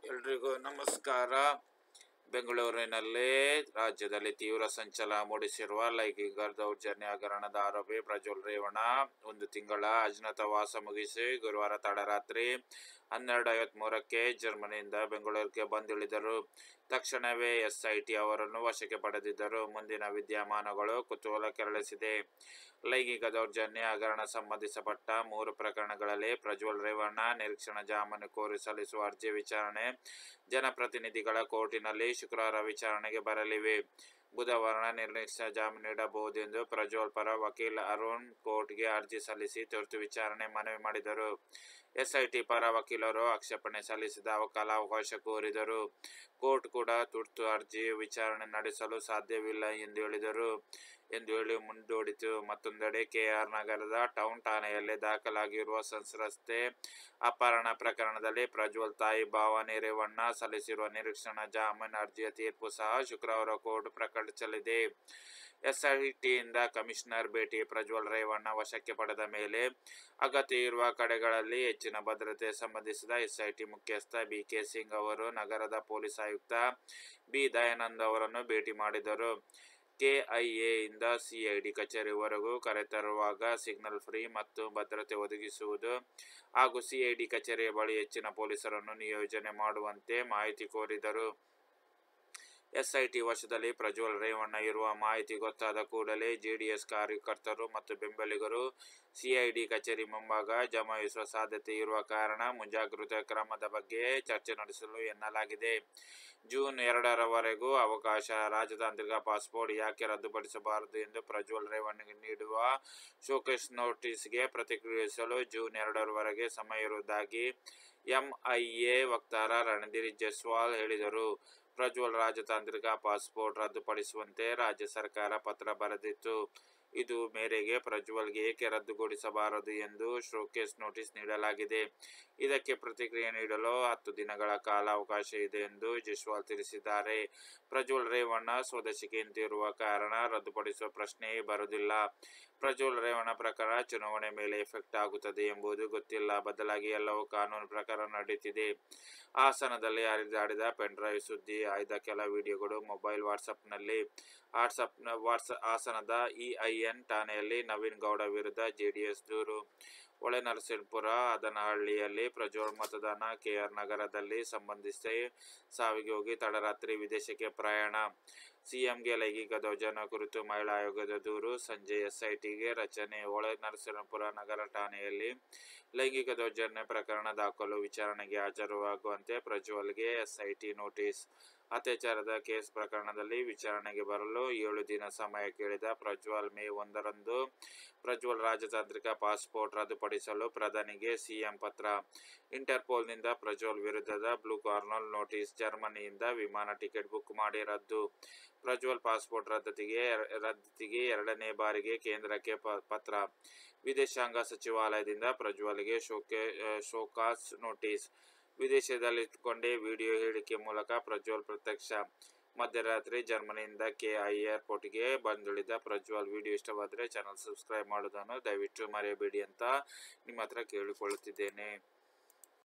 ಎಲ್ರಿಗೂ ನಮಸ್ಕಾರ. ಬೆಂಗಳೂರಿನಲ್ಲಿ ರಾಜ್ಯದಲ್ಲಿ ತೀವ್ರ ಸಂಚಲನ ಮೂಡಿಸಿರುವ ಲೈಂಗಿಕ ದೌರ್ಜನ್ಯ ಹಗರಣದ ಆರೋಪಿ ಪ್ರಜ್ವಲ್ ರೇವಣ್ಣ 1 ತಿಂಗಳ ಅಜ್ಞಾತವಾಸ ಮುಗಿಸಿ ಗುರುವಾರ ತಡರಾತ್ರಿ 12:53ಕ್ಕೆ ಜರ್ಮನಿಯಿಂದ ಬೆಂಗಳೂರಿಗೆ ಬಂದಿಳಿದರು. ತಕ್ಷಣವೇ ಎಸ್ಐಟಿ ಅವರನ್ನು ವಶಕ್ಕೆ ಪಡೆದಿದ್ದರು. ಮುಂದಿನ ವಿದ್ಯಮಾನಗಳು ಕುತೂಹಲ ಕೆರಳಿಸಿದೆ. ಲೈಂಗಿಕ ದೌರ್ಜನ್ಯ ಹಗರಣ ಸಂಬಂಧಿಸಪಟ್ಟ 3 ಪ್ರಕರಣಗಳಲ್ಲಿ ಪ್ರಜ್ವಲ್ ರೇವಣ್ಣ ನಿರೀಕ್ಷಣಾ ಜಾಮೀನು ಕೋರಿ ಸಲ್ಲಿಸುವ ಅರ್ಜಿ ವಿಚಾರಣೆ ಜನಪ್ರತಿನಿಧಿಗಳ ಕೋರ್ಟಿನಲ್ಲಿ ಶುಕ್ರವಾರ ವಿಚಾರಣೆಗೆ ಬರಲಿವೆ. ಬುಧವಾರ ನಿರೀಕ್ಷಣಾ ಜಾಮೀನು ನೀಡಬಹುದೆಂದು ಪ್ರಜ್ವಲ್ ಪರ ವಕೀಲ ಅರುಣ್ ಕೋರ್ಟ್ಗೆ ಅರ್ಜಿ ಸಲ್ಲಿಸಿ ತುರ್ತು ವಿಚಾರಣೆ ಮನವಿ ಮಾಡಿದರು. ಎಸ್ಐಟಿ ಪರ ವಕೀಲರು ಆಕ್ಷೇಪಣೆ ಸಲ್ಲಿಸಿದ ಕಾಲಾವಕಾಶ ಕೋರಿದರು. ಕೋರ್ಟ್ ಕೂಡ ತುರ್ತು ಅರ್ಜಿ ವಿಚಾರಣೆ ನಡೆಸಲು ಸಾಧ್ಯವಿಲ್ಲ ಎಂದು ಹೇಳಿ ಮುಂದೂಡಿತು. ಮತ್ತೊಂದೆಡೆ ಕೆಆರ್ ನಗರದ ಟೌನ್ ಠಾಣೆಯಲ್ಲಿ ದಾಖಲಾಗಿರುವ ಸಂತ್ರಸ್ತೆ ಅಪಹರಣ ಪ್ರಕರಣದಲ್ಲಿ ಪ್ರಜ್ವಲ್ ತಾಯಿ ಭವಾನಿ ರೇವಣ್ಣ ಸಲ್ಲಿಸಿರುವ ನಿರೀಕ್ಷಣಾ ಜಾಮೀನು ಅರ್ಜಿಯ ತೀರ್ಪು ಸಹ ಶುಕ್ರವಾರ ಕೋರ್ಟ್ ಪ್ರಕಟಿಸಲಿದೆ. ಎಸ್ಐಟಿಯಿಂದ ಕಮಿಷನರ್ ಭೇಟಿ. ಪ್ರಜ್ವಲ್ ರೇವಣ್ಣ ವಶಕ್ಕೆ ಪಡೆದ ಮೇಲೆ ಅಗತ್ಯ ಇರುವ ಕಡೆಗಳಲ್ಲಿ ಹೆಚ್ಚಿನ ಭದ್ರತೆ ಸಂಬಂಧಿಸಿದ ಎಸ್ಐಟಿ ಮುಖ್ಯಸ್ಥ ಬಿಕೆ ಸಿಂಗ್ ಅವರು ನಗರದ ಪೊಲೀಸ್ ಆಯುಕ್ತ ಬಿ ದಯಾನಂದ್ ಅವರನ್ನು ಭೇಟಿ ಮಾಡಿದರು. ಕೆಐಎಯಿಂದ ಸಿಐಡಿ ಕಚೇರಿವರೆಗೂ ಕರೆತರುವಾಗ ಸಿಗ್ನಲ್ ಫ್ರೀ ಮತ್ತು ಭದ್ರತೆ ಒದಗಿಸುವುದು ಹಾಗೂ ಸಿಐಡಿ ಕಚೇರಿಯ ಬಳಿ ಹೆಚ್ಚಿನ ಪೊಲೀಸರನ್ನು ನಿಯೋಜನೆ ಮಾಡುವಂತೆ ಮಾಹಿತಿ ಕೋರಿದರು. ಎಸ್ಐಟಿ ವಶದಲ್ಲಿ ಪ್ರಜ್ವಲ್ ರೇವಣ್ಣ ಇರುವ ಮಾಹಿತಿ ಗೊತ್ತಾದ ಕೂಡಲೇ ಜೆಡಿಎಸ್ ಕಾರ್ಯಕರ್ತರು ಮತ್ತು ಬೆಂಬಲಿಗರು ಸಿಐಡಿ ಕಚೇರಿ ಮುಂಭಾಗ ಜಮಾಯಿಸುವ ಸಾಧ್ಯತೆ ಇರುವ ಕಾರಣ ಮುಂಜಾಗ್ರತಾ ಕ್ರಮದ ಬಗ್ಗೆ ಚರ್ಚೆ ನಡೆಸಲು ಎನ್ನಲಾಗಿದೆ. ಜೂನ್ 2ರವರೆಗೂ ಅವಕಾಶ. ರಾಜತಾಂತ್ರಿಕ ಪಾಸ್ಪೋರ್ಟ್ ಯಾಕೆ ರದ್ದುಪಡಿಸಬಾರದು ಎಂದು ಪ್ರಜ್ವಲ್ ರೇವಣ್ಣಗೆ ನೀಡುವ ಶೋಕಾಸ್ ನೋಟಿಸ್ಗೆ ಪ್ರತಿಕ್ರಿಯಿಸಲು ಜೂನ್ 2ರವರೆಗೆ ಸಮಯ ಇರುವುದಾಗಿ ಎಂಐಎ ವಕ್ತಾರ ರಣಧೀರ್ ಜೈಸ್ವಾಲ್ ಹೇಳಿದರು. ಪ್ರಜ್ವಲ್ ರಾಜತಾಂತ್ರಿಕ ಪಾಸ್ಪೋರ್ಟ್ ರದ್ದುಪಡಿಸುವಂತೆ ರಾಜ್ಯ ಸರ್ಕಾರ ಪತ್ರ ಬರೆದಿತ್ತು. ಇದು ಮೇರೆಗೆ ಪ್ರಜ್ವಲ್ಗೆ ಏಕೆ ರದ್ದುಗೊಳಿಸಬಾರದು ಎಂದು ಶೋಕಾಸ್ ನೋಟಿಸ್ ನೀಡಲಾಗಿದೆ. ಇದಕ್ಕೆ ಪ್ರತಿಕ್ರಿಯೆ ನೀಡಲು 10 ದಿನಗಳ ಕಾಲಾವಕಾಶ ಇದೆ ಎಂದು ಜೈಸ್ವಾಲ್ ತಿಳಿಸಿದ್ದಾರೆ. ಪ್ರಜ್ವಲ್ ರೇವಣ್ಣ ಸ್ವದೇಶಕ್ಕೆ ಹಿಂತಿರುವ ಕಾರಣ ರದ್ದುಪಡಿಸುವ ಪ್ರಶ್ನೆಯೇ ಬರುವುದಿಲ್ಲ. ಪ್ರಜ್ವಲ್ ರೇವಣ್ಣ ಪ್ರಕರಣ ಚುನಾವಣೆ ಮೇಲೆ ಎಫೆಕ್ಟ್ ಆಗುತ್ತದೆ ಎಂಬುದು ಗೊತ್ತಿಲ್ಲ. ಬದಲಾಗಿ ಎಲ್ಲವೂ ಕಾನೂನು ಪ್ರಕಾರ ನಡೆಯುತ್ತಿದೆ. ಹಾಸನದಲ್ಲಿ ಹರಿದಾಡಿದ ಪೆನ್ಡ್ರೈವ್ ಸುದ್ದಿ. ಆಯ್ದ ಕೆಲ ವಿಡಿಯೋಗಳು ಮೊಬೈಲ್ ಹಾಸನದ ಇಐಎನ್ ಠಾಣೆಯಲ್ಲಿ ನವೀನ್ ಗೌಡ ವಿರುದ್ಧ ಜೆಡಿಎಸ್ ದೂರು. ಹೊಳೆನರಸೀಪುರ ಹದನಹಳ್ಳಿಯಲ್ಲಿ ಪ್ರಜ್ವಲ್ ಮತದಾನ. ಕೆಆರ್ ನಗರದಲ್ಲಿ ಸಂಬಂಧಿಸಿ ಸಾವಿಗೆ ಹೋಗಿ ತಡರಾತ್ರಿ ವಿದೇಶಕ್ಕೆ ಪ್ರಯಾಣ. ಸಿಎಂಗೆ ಲೈಂಗಿಕ ದೌರ್ಜನ್ಯ ಕುರಿತು ಮಹಿಳಾ ಆಯೋಗದ ದೂರು. ಸಂಜೆ ಎಸ್ಐಟಿಗೆ ರಚನೆ. ಹೊಳೆನರಸೀಪುರ ನಗರ ಠಾಣೆಯಲ್ಲಿ ಲೈಂಗಿಕ ದೌರ್ಜನ್ಯ ಪ್ರಕರಣ ದಾಖಲು. ವಿಚಾರಣೆಗೆ ಹಾಜರಾಗುವಂತೆ ಪ್ರಜ್ವಲ್ಗೆ ಎಸ್ಐಟಿ ನೋಟಿಸ್. ಅತ್ಯಾಚಾರದ ಕೇಸ್ ಪ್ರಕರಣದಲ್ಲಿ ವಿಚಾರಣೆಗೆ ಬರಲು 7 ದಿನ ಸಮಯ ಕೇಳಿದ ಪ್ರಜ್ವಲ್ ಮೇ 1ರಂದು ಪ್ರಜ್ವಲ್ ರಾಜತಾಂತ್ರಿಕ ಪಾಸ್ಪೋರ್ಟ್ ರದ್ದುಪಡಿಸಲು ಪ್ರಧಾನಿಗೆ ಸಿಎಂ ಪತ್ರ. ಇಂಟರ್ಪೋಲ್ನಿಂದ ಪ್ರಜ್ವಲ್ ವಿರುದ್ಧದ ಬ್ಲೂ ಕಾರ್ನರ್ ನೋಟಿಸ್. ಜರ್ಮನಿಯಿಂದ ವಿಮಾನ ಟಿಕೆಟ್ ಬುಕ್ ಮಾಡಿ ರದ್ದು. ಪ್ರಜ್ವಲ್ ಪಾಸ್ಪೋರ್ಟ್ ರದ್ದತಿಗೆ 2ನೇ ಬಾರಿಗೆ ಕೇಂದ್ರಕ್ಕೆ ಪತ್ರ. ವಿದೇಶಾಂಗ ಸಚಿವಾಲಯದಿಂದ ಪ್ರಜ್ವಲ್ಗೆ ಶೋಕಾಸ್ ನೋಟಿಸ್. ವಿದೇಶದಲ್ಲಿದ್ದುಕೊಂಡೇ ವಿಡಿಯೋ ಹೇಳಿಕೆ ಮೂಲಕ ಪ್ರಜ್ವಲ್ ಪ್ರತ್ಯಕ್ಷ. ಮಧ್ಯರಾತ್ರಿ ಜರ್ಮನಿಯಿಂದ ಕೆಐ ಏರ್ಪೋರ್ಟ್ಗೆ ಬಂದಿಳಿದ ಪ್ರಜ್ವಲ್. ವಿಡಿಯೋ ಇಷ್ಟವಾದರೆ ಚಾನಲ್ ಸಬ್ಸ್ಕ್ರೈಬ್ ಮಾಡುವುದನ್ನು ದಯವಿಟ್ಟು ಮರೆಯಬೇಡಿ ಅಂತ ನಿಮ್ಮ ಹತ್ರ ಕೇಳಿಕೊಳ್ಳುತ್ತಿದ್ದೇನೆ.